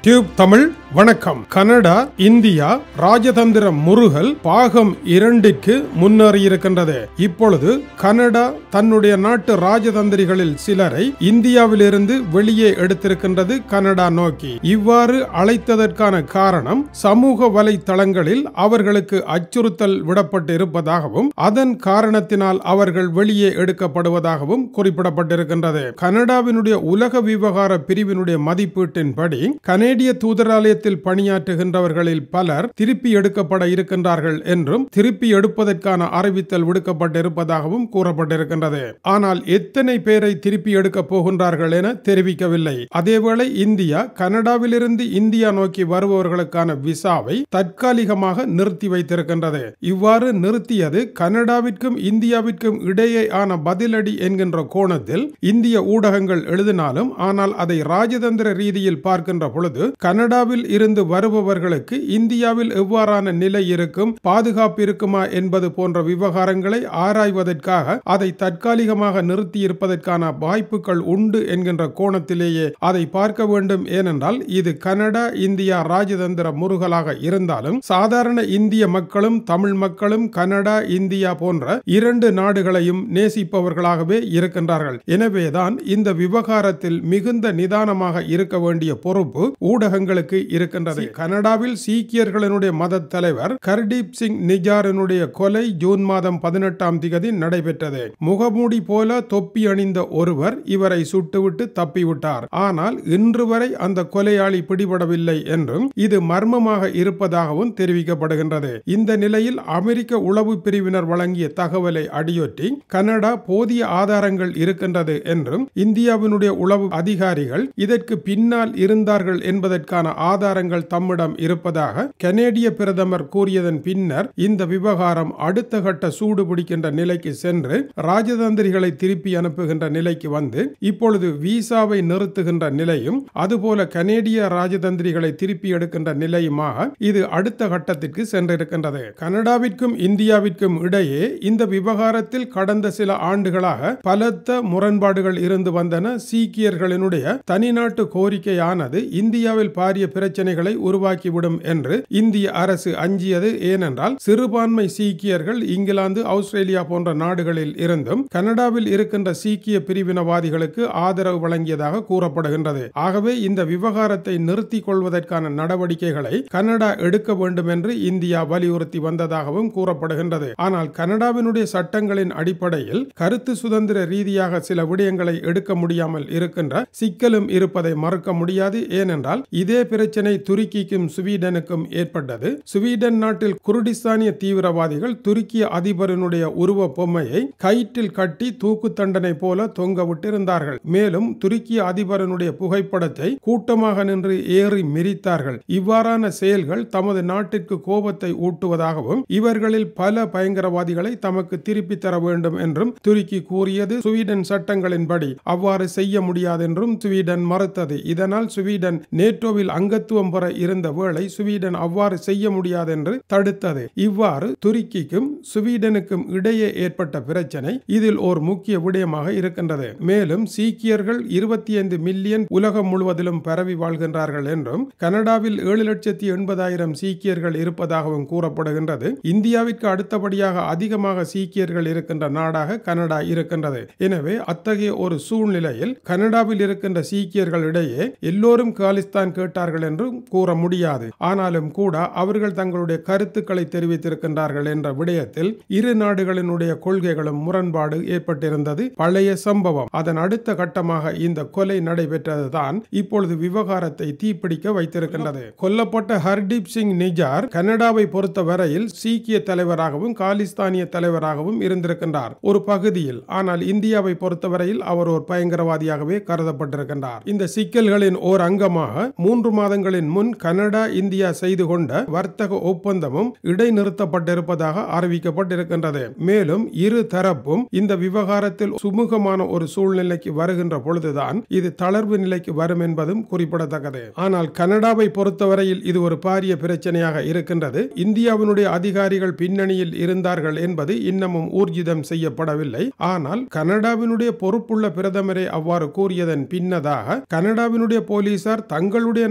Tube Tamil வணக்கம். Canada India ராஜதந்திர முறுகல் பாகம் 2க்கு முன்னேறியிருக்கின்றது. இப்பொழுது கனடா தன்னுடைய நாட்டு ராஜதந்திரிகளில் சிலரை இந்தியாவிலிருந்து வெளியே எடுத்திருக்கின்றது கனடா நோக்கி. இவ்வாறு அழைத்ததற்கான காரணம் சமூக வலைத்தளங்களில் அவர்களுக்கு அச்சுறுத்தல் விடப்பட்டு இருப்பதாகவும் அதன் காரணத்தினால் அவர்கள் வெளியே எடுக்கப்படுவதாகவும் குறிப்பிடப்பட்டிருக்கின்றது. கனடாவினுடைய உலக விவகார பிரிவினுடைய மதிப்பீட்டின்படி கனேடிய தூதராலயத்தில் பணியாற்றுகின்றவர்களில் பலர் திருப்பி எடுக்கப்பட இருக்கின்றார்கள் என்றும் திருப்பி எடுப்பதற்கான அறிவித்தல் விடுக்கப்பட்டிருப்பதாகவும் கூறப்பட்டிருக்கின்றது. ஆனால் எத்தனை பேரை திருப்பி எடுக்கப் போகின்றார்கள் என தெரிவிக்கவில்லை. அதேவேளை இந்தியா கனடாவிலிருந்து இந்தியா நோக்கி வருபவர்களுக்கான விசாவை தற்காலிகமாக நிறுத்தி வைத்திருக்கின்றது. இவ்வாறு நிறுத்தியது கனடாவிற்கும் இந்தியாவிற்கும் இடையேயான பதிலடி என்கின்ற கோணத்தில் இந்திய ஊடகங்கள் எழுதினாலும், ஆனால் அதை ராஜதந்திர ரீதியில் பார்க்கின்ற பொழுது கனடாவில் இருந்து வருபவர்களுக்கு இந்தியாவில் எவ்வாறான நிலை இருக்கும், பாதுகாப்பு இருக்குமா என்பது போன்ற விவகாரங்களை ஆராய்வதற்காக அதை தற்காலிகமாக நிறுத்தி இருப்பதற்கான வாய்ப்புகள் உண்டு என்கின்ற கோணத்திலேயே அதை பார்க்க வேண்டும். ஏனென்றால் இது கனடா இந்தியா ராஜதந்திர முறுகலாக இருந்தாலும் சாதாரண இந்திய மக்களும் தமிழ் மக்களும் கனடா இந்தியா போன்ற இரண்டு நாடுகளையும் நேசிப்பவர்களாகவே இருக்கின்றார்கள். எனவேதான் இந்த விவகாரத்தில் மிகுந்த நிதானமாக இருக்க வேண்டிய பொறுப்பு ஊடகங்களுக்கு இருக்கின்றது. கனடாவில் சீக்கியர்களுடைய மத தலைவர் ஹர்தீப் சிங் நிஜாரினுடைய கொலை ஜூன் மாதம் 18ஆம் தேதி நடைபெற்றது. முகமூடி போல தொப்பி அணிந்த ஒருவர் இவரை சுட்டுவிட்டு தப்பிவிட்டார். ஆனால் இன்று வரை அந்த கொலையாளி பிடிபடவில்லை என்றும் இது மர்மமாக இருப்பதாகவும் தெரிவிக்கப்படுகின்றது. இந்த நிலையில் அமெரிக்க உளவு பிரிவினர் வழங்கிய தகவலை அடியொற்றி கனடா போதிய ஆதாரங்கள் இருக்கின்றது என்றும் இந்தியாவினுடைய உளவு அதிகாரிகள் இதற்கு பின்னால் இருந்தார்கள் என்பதற்கான ஆதாரங்கள் தம்மிடம் இருப்பதாக கனேடிய பிரதமர் கூறியதன் பின்னர் இந்த விவகாரம் அடுத்த கட்ட சூடு பிடிக்கின்ற நிலைக்கு சென்று ராஜதந்திரிகளை திருப்பி அனுப்புகின்ற நிலைக்கு வந்து இப்பொழுது விசாவை நிறுத்துகின்ற நிலையும் அதுபோல கனேடிய ராஜதந்திரிகளை திருப்பி எடுக்கின்ற நிலையுமாக இது அடுத்த கட்டத்திற்கு சென்றிருக்கின்றது. கனடாவிற்கும் இந்தியாவிற்கும் இடையே இந்த விவகாரத்தில் கடந்த சில ஆண்டுகளாக பலத்த முரண்பாடுகள் இருந்து வந்தன. சீக்கியர்களினுடைய தனிநாட்டு கோரிக்கையானது இந்தியாவில் பாரிய பிரச்சனைகளை உருவாக்கிவிடும் என்று இந்திய அரசு அஞ்சியது. ஏனென்றால் சிறுபான்மை சீக்கியர்கள் இங்கிலாந்து ஆஸ்திரேலியா போன்ற நாடுகளில் இருந்தும் கனடாவில் இருக்கின்ற சீக்கிய பிரிவினவாதிகளுக்கு ஆதரவு வழங்கியதாக கூறப்படுகின்றது. ஆகவே இந்த விவகாரத்தை நிறுத்திக் கொள்வதற்கான நடவடிக்கைகளை கனடா எடுக்க வேண்டும் என்று இந்தியா வலியுறுத்தி வந்ததாகவும் கூறப்படுகின்றது. ஆனால் கனடாவினுடைய சட்டங்களின் அடிப்படையில் கருத்து சுதந்திர ரீதியாக சில விடயங்களை எடுக்க முடியாமல் இருக்கின்ற சிக்கலும் இருப்பதை மறுக்க முடியாது. ஏனென்றால் இதே பிரச்சனை துருக்கிக்கும் ஸ்வீடனுக்கும் ஏற்பட்டது. ஸ்வீடன் நாட்டில் குர்டிஸ்தானிய தீவிரவாதிகள் துருக்கிய அதிபரினுடைய உருவ பொம்மையை கயிற்றில் கட்டி தூக்கு தண்டனை போல தொங்க விட்டிருந்தார்கள். மேலும் துருக்கிய அதிபரினுடைய புகைப்படத்தை கூட்டமாக நின்று ஏறி மிதித்தார்கள். இவ்வாறான செயல்கள் தமது நாட்டிற்கு கோபத்தை ஊட்டுவதாகவும் இவர்களில் பல பயங்கரவாதிகளை தமக்கு திருப்பி தர வேண்டும் என்றும் துருக்கி கூறியது. ஸ்வீடன் சட்டங்களின்படி அவ்வாறு செய்ய முடியாது என்றும் ஸ்வீடன் மறுத்தது. இதனால் ஸ்வீடன் நேட்டோவில் அங்கத்துவம் பெற இருந்த வேளை ஸ்வீடன் அவ்வாறு செய்ய முடியாது என்று தடுத்தது. இவ்வாறு துருக்கிக்கும் ஸ்வீடனுக்கும் இடையே ஏற்பட்ட பிரச்சனை இதில் ஒரு முக்கிய விடயமாக இருக்கின்றது. மேலும் சீக்கியர்கள் 25 மில்லியன் உலகம் முழுவதிலும் பரவி வாழ்கின்றார்கள் என்றும் கனடாவில் 7,80,000 சீக்கியர்கள் இருப்பதாகவும் கூறப்படுகின்றது. இந்தியாவிற்கு அடுத்தபடியாக அதிகமாக சீக்கியர்கள் இருக்கின்ற நாடாக கனடா இருக்கின்றது. எனவே அத்தகைய ஒரு சூழ்நிலையில் கனடாவில் இருக்கின்ற சீக்கியர்கள் இடையே எல்லோரும் காலிஸ்தான் கேட்டார்கள் என்று கூற முடியாது. ஆனாலும் கூட அவர்கள் தங்களுடைய கருத்துக்களை தெரிவித்திருக்கின்றார்கள் என்ற விடயத்தில் இரு நாடுகளினுடைய கொள்கைகளும் முரண்பாடு ஏற்பட்டிருந்தது பழைய சம்பவம். அதன் அடுத்த கட்டமாக இந்த கொலை நடைபெற்றதுதான் இப்பொழுது விவகாரத்தை தீப்பிடிக்க வைத்திருக்கின்றது. கொல்லப்பட்ட ஹர்தீப் சிங் நிஜார் கனடாவை பொறுத்த வரையில் சீக்கிய தலைவராகவும் காலிஸ்தானிய தலைவராகவும் இருந்திருக்கின்றார் ஒரு பகுதியில். ஆனால் இந்தியாவை பொறுத்தவரையில் அவர் ஒரு பயங்கரவாதியாகவே கருதப்பட்டிருக்கின்றார். இந்த சிக்கல்களின் ஓர் அங்கமாக 3 மாதங்களின் முன் கனடா இந்தியா செய்து கொண்ட வர்த்தக ஒப்பந்தமும் இடைநிறுத்தப்பட்டிருப்பதாக அறிவிக்கப்பட்டிருக்கின்றது. மேலும் இரு தரப்பும் இந்த விவகாரத்தில் சுமூகமான ஒரு சூழ்நிலைக்கு வருகின்ற பொழுதுதான் இது தளர்வு நிலைக்கு வரும் என்பதும் குறிப்பிடத்தக்கது. ஆனால் கனடாவை பொறுத்தவரையில் இது ஒரு பாரிய பிரச்சனையாக இருக்கின்றது. இந்தியாவினுடைய அதிகாரிகள் பின்னணியில் இருந்தார்கள் என்பது இன்னமும் ஊர்ஜிதம் செய்யப்படவில்லை. ஆனால் கனடாவினுடைய பொறுப்புள்ள பிரதமரை அவ்வாறு கூறியதன் பின்னதாக கனடாவினுடைய போலீசார் தங்களுடைய நாட்டிற்குள்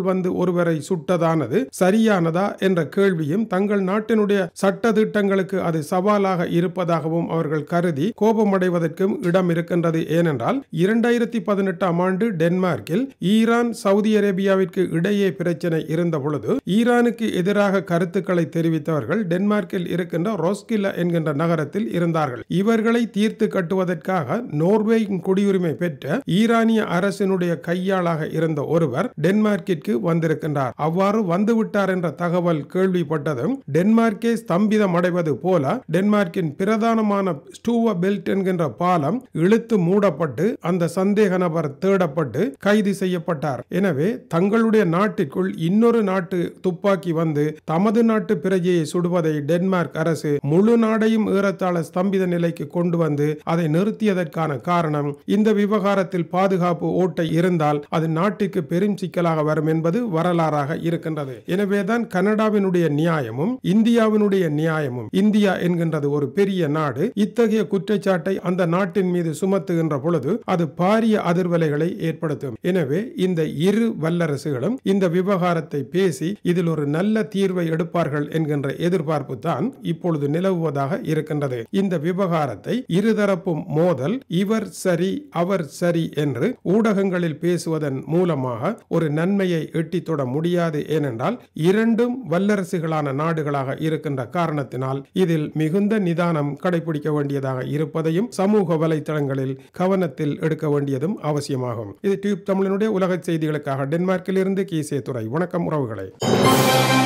வந்து ஒருவரை சுட்டதானது சரியானதா என்ற கேள்வியும் தங்கள் நாட்டினுடைய சட்ட திட்டங்களுக்கு அது சவாலாக இருப்பதாகவும் அவர்கள் கருதி கோபமடைவதற்கும் இடம் இருக்கின்றது. ஏனென்றால் 2018ஆம் ஆண்டு டென்மார்க்கில் ஈரான் சவுதி அரேபியாவிற்கு இடையே பிரச்சனை இருந்த பொழுது ஈரானுக்கு எதிராக கருத்துக்களை தெரிவித்தவர்கள் டென்மார்க்கில் இருக்கின்ற ரோஸ்கில்ல என்கின்ற நகரத்தில் இருந்தார்கள். இவர்களை தீர்த்து கட்டுவதற்காக நோர்வேயின் குடியுரிமை பெற்ற ஈரானிய அரசினுடைய கையாளாக இருந்த ஒருவர் டென்மார்க்கிற்கு வந்திருக்கின்றார். அவ்வாறு வந்துவிட்டார் என்ற தகவல் கேள்விப்பட்டதும் டென்மார்க்கே ஸ்தம்பிதம் அடைவது போல டென்மார்க்கின் பிரதானமான ஸ்டூவபெல்ட் என்கின்ற பாலம் இழுத்து மூடப்பட்டு அந்த சந்தேக நபர் தேடப்பட்டு கைது செய்யப்பட்டார். எனவே தங்களுடைய நாட்டிற்குள் இன்னொரு நாட்டு துப்பாக்கி வந்து தமது நாட்டு பிரஜையை சுடுவதை டென்மார்க் அரசு முழு நாடையும் ஏறத்தாழ ஸ்தம்பித நிலைக்கு கொண்டு வந்து அதை நிறுத்தியதற்கான காரணம் இந்த விவகாரத்தில் பாதுகாப்பு ஓட்டை இருந்தால் அது நாட்டிற்கு பெரும் சிக்கலாக வரும் என்பது வரலாறாக இருக்கின்றது. எனவேதான் கனடாவினுடைய நியாயமும் இந்தியாவினுடைய நியாயமும், இந்தியா என்கின்றது ஒரு பெரிய நாடு, இத்தகைய குற்றச்சாட்டை அந்த நாட்டின் மீது சுமத்துகின்ற பொழுது அது பாரிய அதிர்வலைகளை ஏற்படுத்தும். எனவே இந்த இரு வல்லரசுகளும் இந்த விவகாரத்தை பேசி இதில் ஒரு நல்ல தீர்வை எடுப்பார்கள் என்கின்ற எதிர்பார்ப்பு தான் இப்பொழுது நிலவுவதாக இருக்கின்றது. இந்த விவகாரத்தை இருதரப்பும் மோதல், இவர் சரி அவர் சரி என்று ஊடகங்களில் பேசுவதன் மூலமாக ஒரு நன்மையை எட்டித்தொட முடியாது. ஏனென்றால் இரண்டும் வல்லரசுகளான நாடுகளாக இருக்கின்ற காரணத்தினால் இதில் மிகுந்த நிதானம் கடைபிடிக்க வேண்டியதாக இருப்பதையும் சமூக வலைத்தளங்களில் கவனத்தில் எடுக்க வேண்டியதும் அவசியமாகும். இது டியூப் தமிழனுடைய உலக செய்திகளுக்காக டென்மார்க்கில் இருந்து கீசே துறை. வணக்கம் உறவுகளை.